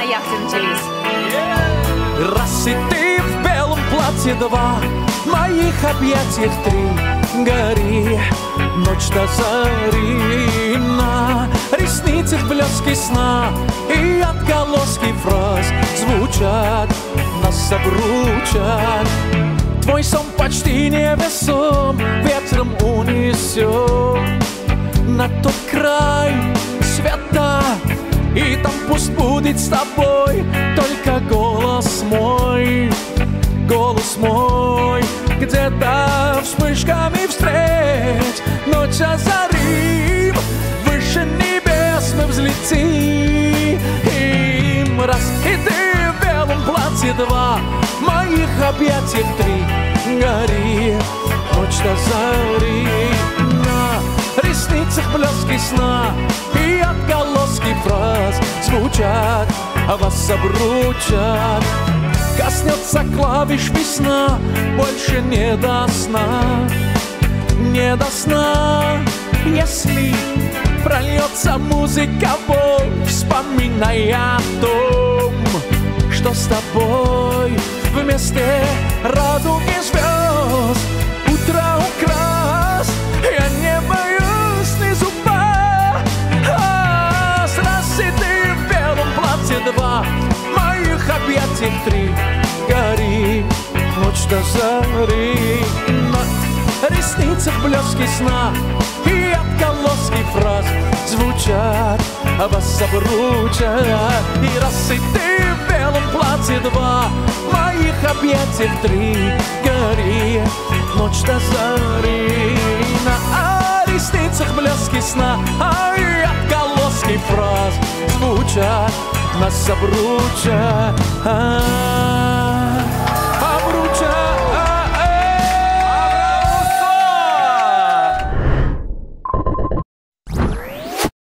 яхте начались. Раз и ты в белом платье, два, в моих объятиях три. Гори, ночь до зари, на ресницах блески сна и отголоски фраз звучат, нас обручат. Твой сон почти невесом, ветром унесем на тот край света, и там пусть будет с тобой только голос мой, где-то вспышками встреч. Ночь озарим, выше небес мы взлетим. Раз и ты в белом платье, два, в моих объятиях три. Гори, ночь до зари, на ресницах блески сна и отголоски фраз звучат, вас обручат. Коснется клавиш весна, больше не до сна, не до сна. Если прольется музыка боль, вспоминая о том, что с тобой вместе радуги звезд утро украс. Я не боюсь снизу пасть. Раз и ты в белом платье, два, в моих объятиях три. Гори, ночь до зари, на ресницах блески сна и отголоски фраз звучат, вас обручат. И раз и ты в белом платье, два, в моих объятиях три. Гори, ночь до зари, на ресницах блески сна и отголоски фраз звучат, нас обручат.